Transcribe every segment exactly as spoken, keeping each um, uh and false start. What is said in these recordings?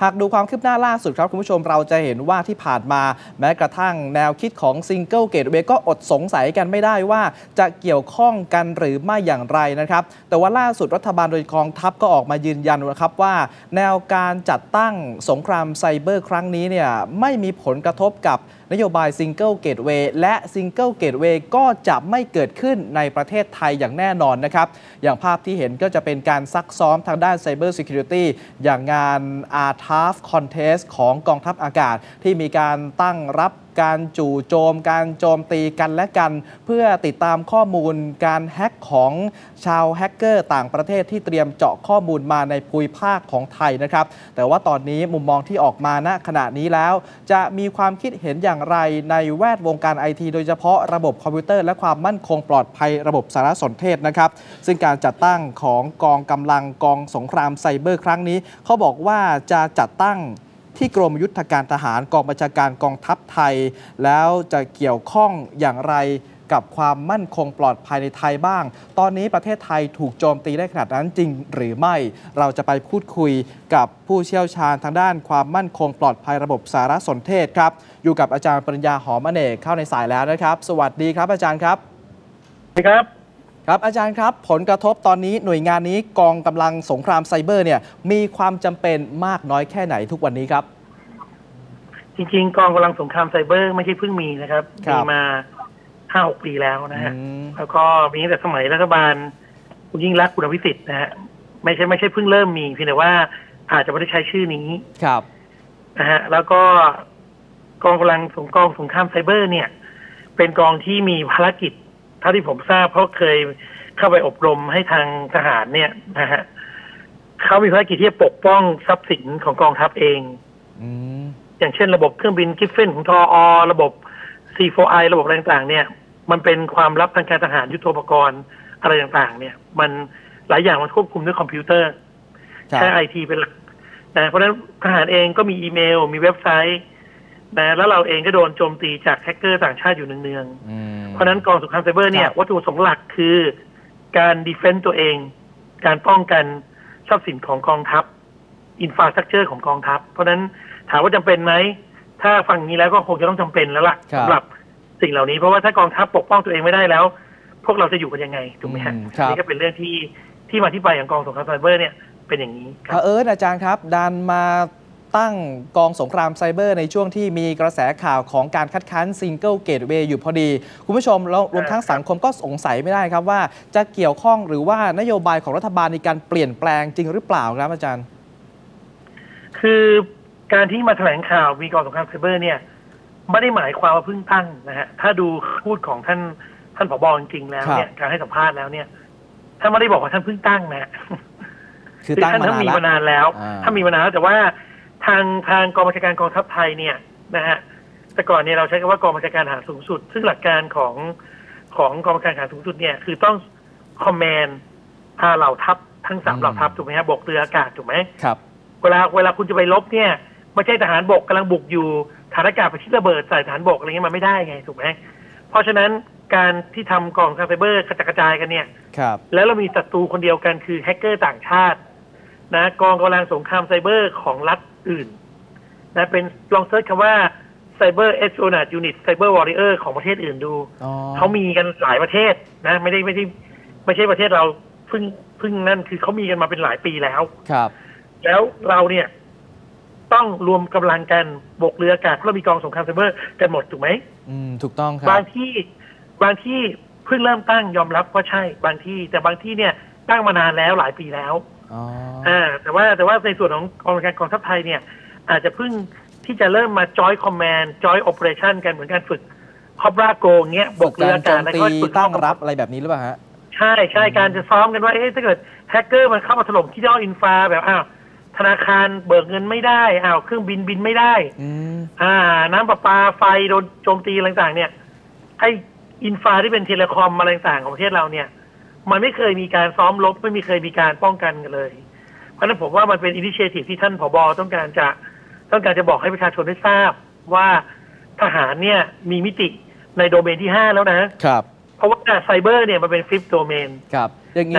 หากดูความคืบหน้าล่าสุดครับคุณผู้ชมเราจะเห็นว่าที่ผ่านมาแม้กระทั่งแนวคิดของ Single Gateway ก็อดสงสัยกันไม่ได้ว่าจะเกี่ยวข้องกันหรือไม่อย่างไรนะครับแต่ว่าล่าสุดรัฐบาลโดยกองทัพก็ออกมายืนยันนะครับว่าแนวการจัดตั้งสงครามไซเบอร์ครั้งนี้เนี่ยไม่มีผลกระทบกับนโยบาย Single Gateway และ Single Gateway ก็จะไม่เกิดขึ้นในประเทศไทยอย่างแน่นอนนะครับอย่างภาพที่เห็นก็จะเป็นการซักซ้อมทางด้าน Cyber Security อย่างงาน อาร์ ที เอ เอฟ Contest ของกองทัพอากาศที่มีการตั้งรับการจู่โจมการโจมตีกันและกันเพื่อติดตามข้อมูลการแฮ็กของชาวแฮกเกอร์ต่างประเทศที่เตรียมเจาะข้อมูลมาในภูมิภาคของไทยนะครับแต่ว่าตอนนี้มุมมองที่ออกมาณขณะนี้แล้วจะมีความคิดเห็นอย่างไรในแวดวงการไอทีโดยเฉพาะระบบคอมพิวเตอร์และความมั่นคงปลอดภัยระบบสารสนเทศนะครับซึ่งการจัดตั้งของกองกำลังกองสงครามไซเบอร์ครั้งนี้เขาบอกว่าจะจัดตั้งที่กรมยุทธการทหารกองบัญชาการกองทัพไทยแล้วจะเกี่ยวข้องอย่างไรกับความมั่นคงปลอดภัยในไทยบ้างตอนนี้ประเทศไทยถูกโจมตีได้ขนาดนั้นจริงหรือไม่เราจะไปพูดคุยกับผู้เชี่ยวชาญทางด้านความมั่นคงปลอดภัยระบบสารสนเทศครับอยู่กับอาจารย์ปริญญาหอมอเนกเข้าในสายแล้วนะครับสวัสดีครับอาจารย์ครับสวัสดีครับครับอาจารย์ครับผลกระทบตอนนี้หน่วยงานนี้กองกำลังสงครามไซเบอร์เนี่ยมีความจำเป็นมากน้อยแค่ไหนทุกวันนี้ครับจริงๆกองกำลังสงครามไซเบอร์ไม่ใช่เพิ่งมีนะครับมีมาห้าหกปีแล้วนะฮะแล้วก็มีตั้งแต่สมัยรัฐบาลคุณยิ่งรักษณ์คุณอภิสิทธิ์นะฮะไม่ใช่ไม่ใช่เพิ่งเริ่มมีเพียงแต่ว่าอาจจะไม่ได้ใช้ชื่อนี้ครับนะฮะแล้วก็กองกำลังสงกองสงครามไซเบอร์เนี่ยเป็นกองที่มีภารกิจเท่าที่ผมทราบเพราะเคยเข้าไปอบรมให้ทางทหารเนี่ยนะฮะเขามีภารกิจที่จะปกป้องทรัพย์สินของกองทัพเองอย่างเช่นระบบเครื่องบินกิฟเฟนของทออระบบ ซี โฟร์ ไอ ระบบอะไรต่างๆเนี่ยมันเป็นความลับทางการทหารยุทโธปกรณ์อะไรต่างๆเนี่ยมันหลายอย่างมันควบคุมด้วยคอมพิวเตอร์ใช้ไอทีเป็นหลักนะเพราะฉะนั้นทหารเองก็มีอีเมลมีเว็บไซต์นะแล้วเราเองก็โดนโจมตีจากแฮกเกอร์ต่างชาติอยู่เนืองๆเพราะฉะนั้นกองสงครามไซเบอร์เนี่ยวัตถุประสงค์หลักคือการดีเฟนต์ตัวเองการป้องกันทรัพย์สินของกองทัพอินฟราสตรัคเจอร์ของกองทัพเพราะฉะนั้นถามว่าจำเป็นไหมถ้าฟังอย่างนี้แล้วก็คงจะต้องจำเป็นแล้วล่ะสำหรับสิ่งเหล่านี้เพราะว่าถ้ากองทัพปกป้องตัวเองไม่ได้แล้วพวกเราจะอยู่กันยังไงถูกไหมฮะนี่ก็เป็นเรื่องที่ที่มาที่ไปของกองสงครามไซเบอร์เนี่ยเป็นอย่างนี้ครับเอออาจารย์ครับดันมาตั้งกองสงครามไซเบอร์ในช่วงที่มีกระแสข่าวของการคัดค้าน Single Gateway อยู่พอดีคุณผู้ชมแล้วรวมทั้งสังคมก็สงสัยไม่ได้ครับว่าจะเกี่ยวข้องหรือว่านโยบายของรัฐบาลในการเปลี่ยนแปลงจริงหรือเปล่าครับอาจารย์คือการที่มาแถลงข่าวมีกองสงครามไซเบอร์เนี่ยไม่ได้หมายความว่าเพิ่งตั้งนะฮะถ้าดูพูดของท่านท่านผบ.จริงๆแล้วเนี่ยการให้สัมภาษณ์แล้วเนี่ยท่านไม่ได้บอกว่าท่านเพิ่งตั้งนะคือตั้งท่านมีมานานแล้วท่านมีมานานแล้วแต่ว่าทางทางกองบัญชาการกองทัพไทยเนี่ยนะฮะแต่ก่อนเนี่ยเราใช้คำว่ากองบัญชาการทหารสูงสุดซึ่งหลักการของของกองบัญชาการทหารสูงสุดเนี่ยคือต้องคอมแมนด์พาเหล่าทัพทั้งสามเหล่าทัพถูกไหมฮะบกเรืออากาศถูกไหมครับเวลาเวลาคุณจะไปรบเนี่ยไม่ใช่ทหารบกกำลังบุกอยู่ฐานอากาศไปทิ้งระเบิดใส่ฐานบกอะไรเงี้ยมันไม่ได้ไงถูกไหมเพราะฉะนั้นการที่ทำกองไซเบอร์กระจายกระจายกันเนี่ยแล้วเรามีศัตรูคนเดียวกันคือแฮกเกอร์ต่างชาตินะกองกำลังสงครามไซเบอร์ของรัฐอื่นนะเป็นลองเซิร์ชคำว่า Cyber Espionage Unit Cyber Warrior ของประเทศอื่นดูเขามีกันหลายประเทศนะไม่ได้ไม่ได้ไม่ใช่ประเทศเราเพิ่งเพิ่งนั่นคือเขามีกันมาเป็นหลายปีแล้วครับแล้วเราเนี่ยต้องรวมกำลังกันบกเรืออากาศเพราะเรามีกองสงครามไซเบอร์กันหมดถูกไหมอืมถูกต้องครับบางที่บางที่เพิ่งเริ่มตั้งยอมรับว่าใช่บางที่แต่บางที่เนี่ยตั้งมานานแล้วหลายปีแล้วอ่าแต่ว่าแต่ว่าในส่วนของกองการกองทัพไทยเนี่ยอาจจะเพิ่งที่จะเริ่มมา Joint Command Joint Operation กันเหมือนการฝึกคอบราโกเงี้ยบกเรืออากาศแล้วก็ฝึกตั้งรับอะไรแบบนี้หรือเปล่าฮะใช่ใช่การจะซ้อมกันว่าเอ๊ะถ้าเกิดแฮกเกอร์มันเข้ามาถล่มที่ย่ออินฟราแบบอ้าวธนาคารเบิกเงินไม่ได้อ้าวเครื่องบินบินไม่ได้อ่าน้ำประปาไฟโดนโจมตีต่างๆเนี่ยไออินฟราที่เป็นเทเลคอมอะไรต่างๆของประเทศเราเนี่ยมันไม่เคยมีการซ้อมรบไม่มีเคยมีการป้องกันกันเลยเพราะฉะนั้นผมว่ามันเป็นอินิเชทีฟที่ท่านผบ.ต้องการจะต้องการจะบอกให้ประชาชนได้ทราบว่าทหารเนี่ยมีมิติในโดเมนที่ห้าแล้วนะครับเพราะว่าไซเบอร์เนี่ยมันเป็นฟิฟโดเมนครับอย่างนี้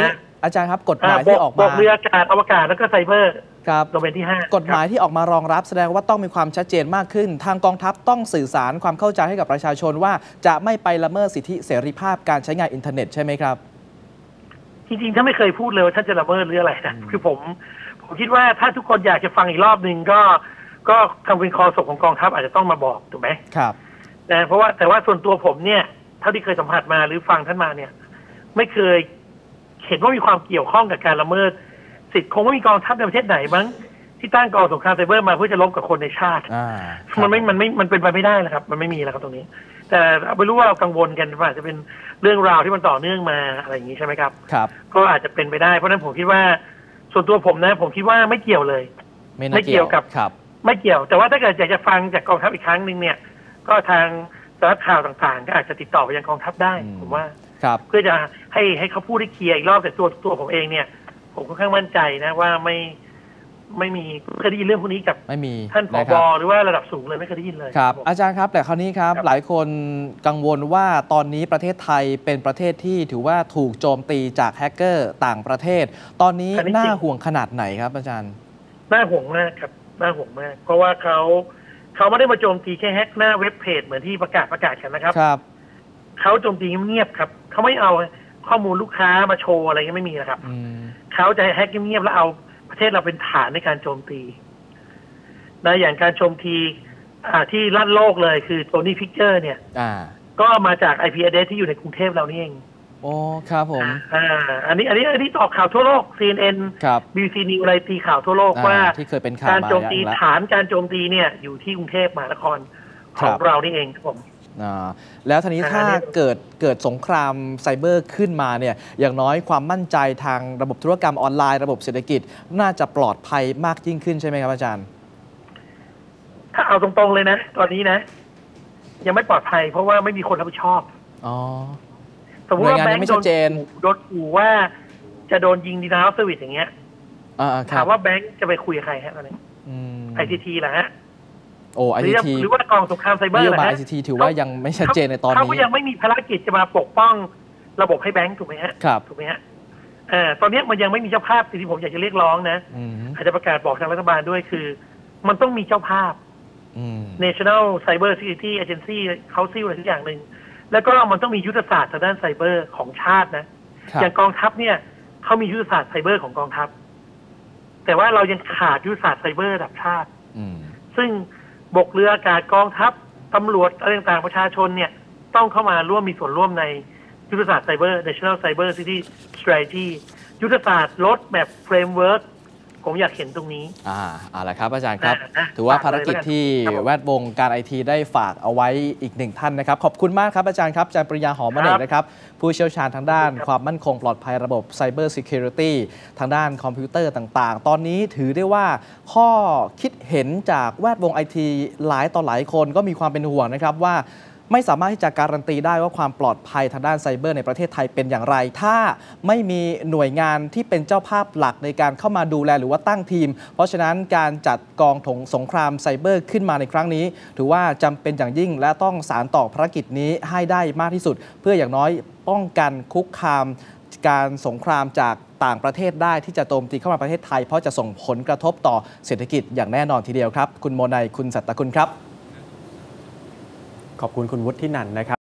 อาจารย์ครับกฎหมายที่ออกมาบอกเรืออากาศอวกาศแล้วก็ไซเบอร์ครับโดเมนที่ห้ากฎหมายที่ออกมารองรับแสดงว่าต้องมีความชัดเจนมากขึ้น ทางกองทัพต้องสื่อสารความเข้าใจให้กับประชาชนว่าจะไม่ไปละเมิดสิทธิเสรีภาพการใช้งานอินเทอร์เน็ตใช่ไหมครับจริงๆถ้าไม่เคยพูดเลยว่าท่านจะละเมิดหรืออะไรนะคือผมผมคิดว่าถ้าทุกคนอยากจะฟังอีกรอบหนึ่งก็ก็ทางเป็นคอศกของกองทัพอาจจะต้องมาบอกถูกไหมครับนะเพราะว่าแต่ว่าส่วนตัวผมเนี่ยเท่าที่เคยสัมผัสมาหรือฟังท่านมาเนี่ยไม่เคยเห็นว่ามีความเกี่ยวข้องกับการละเมิดสิทธิ์คงไม่มีกองทัพในประเทศไหนมั้งที่ตั้งกองสงครามไซเบอร์มาเพื่อจะลบกับคนในชาติมันไม่มันไม่มันเป็นไปไม่ได้นะครับมันไม่มีแล้วครับตรงนี้แต่ไม่รู้ว่าเรากังวลกันว่าจะเป็นเรื่องราวที่มันต่อเนื่องมาอะไรอย่างนี้ใช่ไหมครับครับก็อาจจะเป็นไปได้เพราะฉะนั้นผมคิดว่าส่วนตัวผมนะผมคิดว่าไม่เกี่ยวเลยไม่เกี่ยวกับไม่เกี่ยวแต่ว่าถ้าเกิดอยากจะฟังจากกองทัพอีกครั้งหนึ่งเนี่ยก็ทางสำนักข่าวต่างๆก็อาจจะติดต่อไปยังกองทัพได้ผมว่าเพื่อจะให้ให้เขาพูดให้เคลียร์อีกรอบแต่ตัวตัวผมเองเนี่ยผมค่อนข้างมั่นใจนะว่าไม่ไม่มีเคยได้ยินเรื่องพวกนี้กับไม่มีท่านผบ.หรือว่าระดับสูงเลยไม่เคยได้ยินเลยครับอาจารย์ครับแต่คราวนี้ครับหลายคนกังวลว่าตอนนี้ประเทศไทยเป็นประเทศที่ถือว่าถูกโจมตีจากแฮกเกอร์ต่างประเทศตอนนี้น่าห่วงขนาดไหนครับอาจารย์น่าห่วงมากครับน่าห่วงมากเพราะว่าเขาเขาไม่ได้มาโจมตีแค่แฮกหน้าเว็บเพจเหมือนที่ประกาศประกาศกันนะครับครับเขาโจมตีเงียบๆครับเขาไม่เอาข้อมูลลูกค้ามาโชว์อะไรก็ไม่มีนะครับเขาจะแฮกเงียบๆแล้วเอาประเทศเราเป็นฐานในการโจมตีนะอย่างการโจมตีที่ลั่นโลกเลยคือโทนี่พิกเจอร์เนี่ยก็มาจาก ไอ พี address ที่อยู่ในกรุงเทพเรานี่เองโอ้ครับผมอ่าอันนี้อันนี้อันนี้ต่อข่าวทั่วโลก ซี เอ็น เอ็น บี บี ซี News อะไรตีข่าวทั่วโลกว่าที่เคยเป็นข่าวการโจมตีฐานการโจมตีเนี่ยอยู่ที่กรุงเทพมหานครของเรานี่เองครับผมแล้วทีนี้ถ้าเกิดเกิดสงครามไซเบอร์ขึ้นมาเนี่ยอย่างน้อยความมั่นใจทางระบบธุรกรรมออนไลน์ระบบเศรษฐกิจน่าจะปลอดภัยมากยิ่งขึ้นใช่ไหมครับอาจารย์ถ้าเอาตรงๆเลยนะตอนนี้นะยังไม่ปลอดภัยเพราะว่าไม่มีคนรับผิดชอบอ๋อสมมติว่าแบงก์โดนโดนขู่ว่าจะโดนยิงดีนาร์เซอร์วิสอย่างเงี้ยถามว่าแบงก์จะไปคุยกับใครฮะตอนนี้ไอทีทีแหละฮะโอ้ไอทีทีหรือว่ากองสงครามไซเบอร์นโยบายไอทีทีถือว่ายังไม่ชัดเจนในตอนนี้เขาก็ยังไม่มีภารกิจจะมาปกป้องระบบให้แบงก์ถูกไหมฮะครับถูกไหมฮะเออตอนนี้มันยังไม่มีเจ้าภาพที่ผมอยากจะเรียกร้องนะอาจจะประกาศบอกทางรัฐบาลด้วยคือมันต้องมีเจ้าภาพ National Cyber Security Agency เขาซิ่วอะไรทุกอย่างหนึ่งแล้วก็มันต้องมียุทธศาสตร์ทางด้านไซเบอร์ของชาตินะอย่างกองทัพเนี่ยเขามียุทธศาสตร์ไซเบอร์ของกองทัพแต่ว่าเรายังขาดยุทธศาสตร์ไซเบอร์ระดับชาติซึ่งบกเรืออากาศกองทัพตำรวจอะไรต่างๆประชาชนเนี่ยต้องเข้ามาร่วมมีส่วนร่วมในยุทธศาสตร์ไซเบอร์ National Cyber City Strategy ยุทธศาสตร์รถแบบเฟรมเวิร์กผมอยากเห็นตรงนี้อ่าเอาละครับอาจารย์ครับถือว่าภารกิจที่แวดวงการไอทีได้ฝากเอาไว้อีกหนึ่งท่านนะครับขอบคุณมากครับอาจารย์ครับอาจารย์ปริยาหอมเนกนะครับผู้เชี่ยวชาญทางด้านความมั่นคงปลอดภัยระบบ Cyber Security ทางด้านคอมพิวเตอร์ต่างๆตอนนี้ถือได้ว่าข้อคิดเห็นจากแวดวงไอทีหลายต่อหลายคนก็มีความเป็นห่วงนะครับว่าไม่สามารถที่จะการันตีได้ว่าความปลอดภัยทางด้านไซเบอร์ในประเทศไทยเป็นอย่างไรถ้าไม่มีหน่วยงานที่เป็นเจ้าภาพหลักในการเข้ามาดูแลหรือว่าตั้งทีมเพราะฉะนั้นการจัดกองถงสงครามไซเบอร์ขึ้นมาในครั้งนี้ถือว่าจำเป็นอย่างยิ่งและต้องสานต่อภารกิจนี้ให้ได้มากที่สุดเพื่ออย่างน้อยป้องกันคุกคามการสงครามจากต่างประเทศได้ที่จะโจมตีเข้ามาประเทศไทยเพราะจะส่งผลกระทบต่อเศรษฐกิจอย่างแน่นอนทีเดียวครับคุณโมนัยคุณสัตตคุณครับขอบคุณคุณวุฒินันท์นะครับ